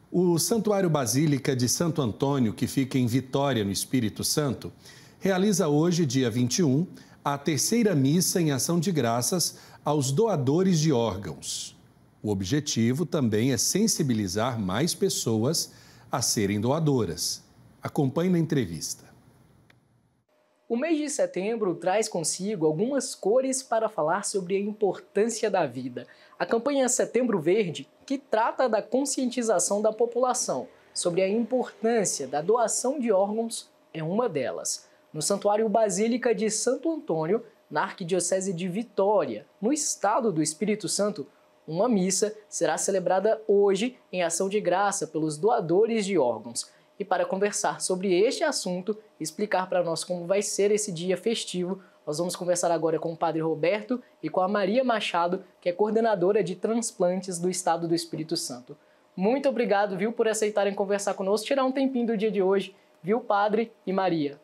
O Santuário Basílica de Santo Antônio, que fica em Vitória, no Espírito Santo, realiza hoje, dia 21, a terceira missa em ação de graças aos doadores de órgãos. O objetivo também é sensibilizar mais pessoas a serem doadoras. Acompanhe na entrevista. O mês de setembro traz consigo algumas cores para falar sobre a importância da vida. A campanha Setembro Verde, que trata da conscientização da população sobre a importância da doação de órgãos, é uma delas. No Santuário Basílica de Santo Antônio, na Arquidiocese de Vitória, no estado do Espírito Santo, uma missa será celebrada hoje em ação de graça pelos doadores de órgãos. E para conversar sobre este assunto e explicar para nós como vai ser esse dia festivo, nós vamos conversar agora com o Padre Roberto e com a Maria Machado, que é coordenadora de transplantes do Estado do Espírito Santo. Muito obrigado, viu, por aceitarem conversar conosco, tirar um tempinho do dia de hoje, viu, Padre e Maria?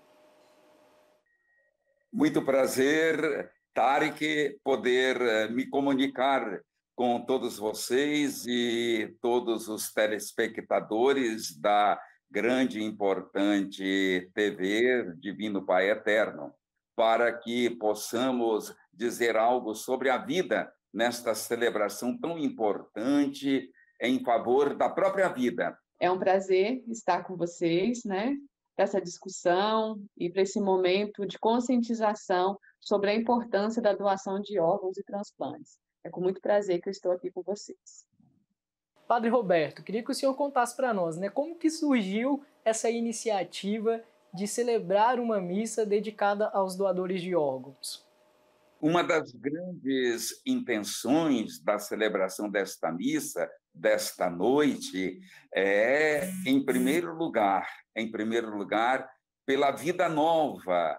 Muito prazer, Tarek, poder me comunicar com todos vocês e todos os telespectadores da grande e importante TV Divino Pai Eterno, para que possamos dizer algo sobre a vida nesta celebração tão importante em favor da própria vida. É um prazer estar com vocês, né, para essa discussão e para esse momento de conscientização sobre a importância da doação de órgãos e transplantes. É com muito prazer que eu estou aqui com vocês. Padre Roberto, queria que o senhor contasse para nós, né, como que surgiu essa iniciativa de celebrar uma missa dedicada aos doadores de órgãos? Uma das grandes intenções da celebração desta missa, desta noite, é, em primeiro lugar, pela vida nova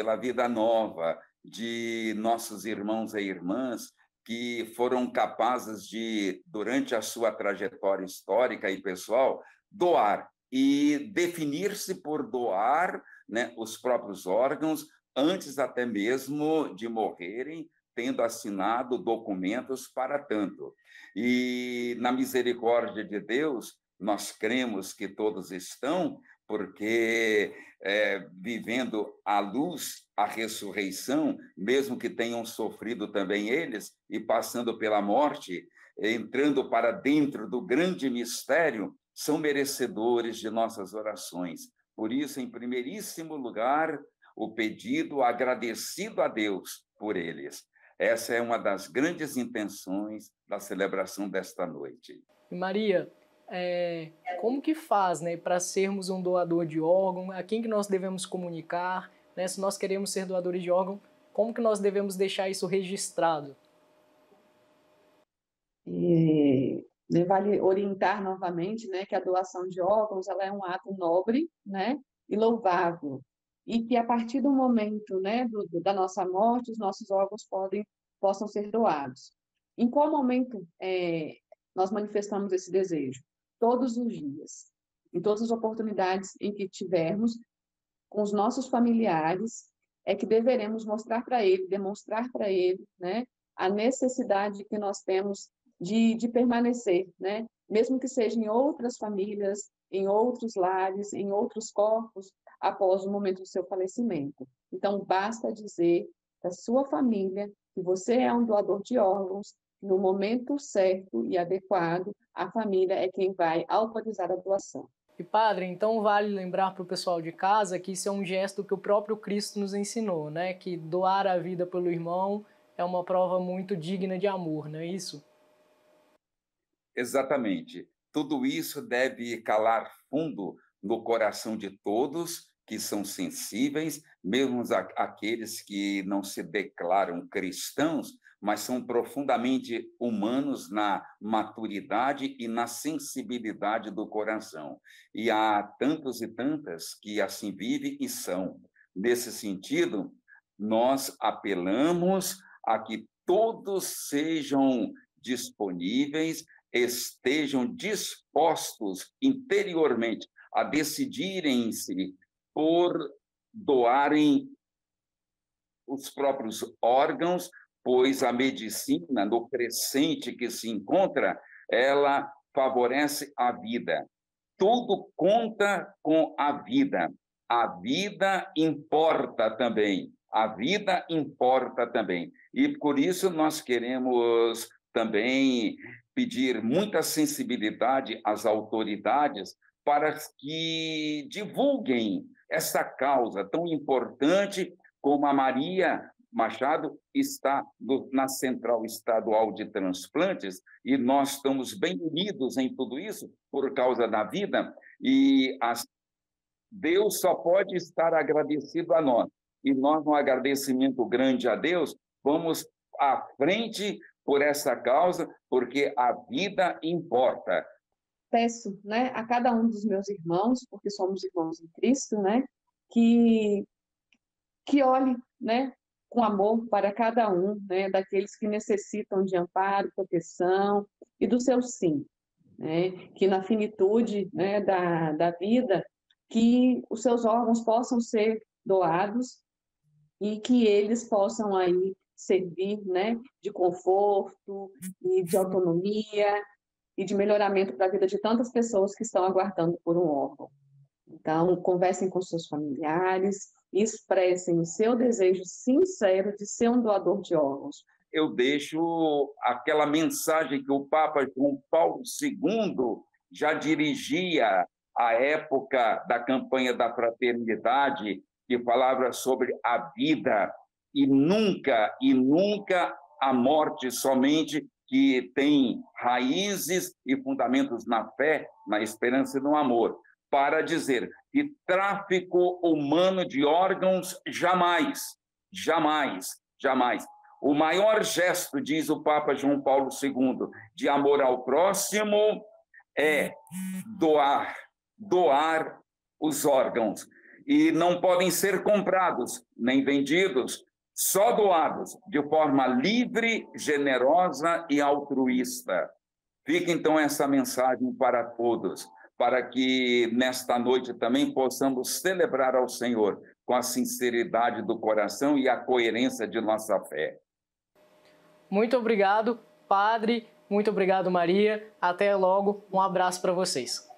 de nossos irmãos e irmãs que foram capazes de, durante a sua trajetória histórica e pessoal, doar e definir-se por doar, né, os próprios órgãos, antes até mesmo de morrerem, tendo assinado documentos para tanto. E, na misericórdia de Deus, nós cremos que todos estão, porque vivendo a luz, a ressurreição, mesmo que tenham sofrido também eles, e passando pela morte, entrando para dentro do grande mistério, são merecedores de nossas orações. Por isso, em primeiríssimo lugar, o pedido agradecido a Deus por eles. Essa é uma das grandes intenções da celebração desta noite. Maria, como que faz, né, para sermos um doador de órgão? A quem que nós devemos comunicar? Né? Se nós queremos ser doadores de órgão, como que nós devemos deixar isso registrado? Vale orientar novamente, né, que a doação de órgãos ela é um ato nobre, né, e louvável, e que a partir do momento, né, da nossa morte, os nossos órgãos possam ser doados. Em qual momento nós manifestamos esse desejo? Todos os dias, em todas as oportunidades em que tivermos com os nossos familiares, é que deveremos mostrar para ele, demonstrar para ele, né, a necessidade que nós temos de permanecer, né? Mesmo que seja em outras famílias, em outros lares, em outros corpos, após o momento do seu falecimento. Então, basta dizer para a sua família que você é um doador de órgãos, no momento certo e adequado, a família é quem vai autorizar a doação. E padre, então vale lembrar para o pessoal de casa que isso é um gesto que o próprio Cristo nos ensinou, né? Que doar a vida pelo irmão é uma prova muito digna de amor, não é isso? Exatamente. Tudo isso deve calar fundo no coração de todos que são sensíveis, mesmo aqueles que não se declaram cristãos, mas são profundamente humanos na maturidade e na sensibilidade do coração. E há tantos e tantas que assim vivem e são. Nesse sentido, nós apelamos a que todos sejam disponíveis, estejam dispostos interiormente a decidirem-se por doarem os próprios órgãos, pois a medicina, no crescente que se encontra, ela favorece a vida. tudo conta com a vida. A vida importa também. A vida importa também. E por isso nós queremos também pedir muita sensibilidade às autoridades para que divulguem essa causa tão importante, como a Maria Machado está na Central Estadual de Transplantes, e nós estamos bem unidos em tudo isso por causa da vida, e Deus só pode estar agradecido a nós. E nós, um agradecimento grande a Deus, vamos à frente por essa causa, porque a vida importa. Peço, né, a cada um dos meus irmãos, porque somos irmãos em Cristo, né, que olhe, né, com amor para cada um, né, daqueles que necessitam de amparo, proteção e do seu sim, né, que na finitude, né, da vida, que os seus órgãos possam ser doados e que eles possam aí servir, né, de conforto e de autonomia e de melhoramento para a vida de tantas pessoas que estão aguardando por um órgão. Então, conversem com seus familiares, expressem o seu desejo sincero de ser um doador de órgãos. Eu deixo aquela mensagem que o Papa João Paulo II já dirigia à época da campanha da fraternidade, que falava sobre a vida e nunca a morte somente, que tem raízes e fundamentos na fé, na esperança e no amor, para dizer que tráfico humano de órgãos jamais, jamais, jamais. O maior gesto, diz o Papa João Paulo II, de amor ao próximo é doar os órgãos. E não podem ser comprados, nem vendidos, só doados, de forma livre, generosa e altruísta. Fica, então, essa mensagem para todos, para que, nesta noite, também possamos celebrar ao Senhor com a sinceridade do coração e a coerência de nossa fé. Muito obrigado, Padre. Muito obrigado, Maria. Até logo. Um abraço para vocês.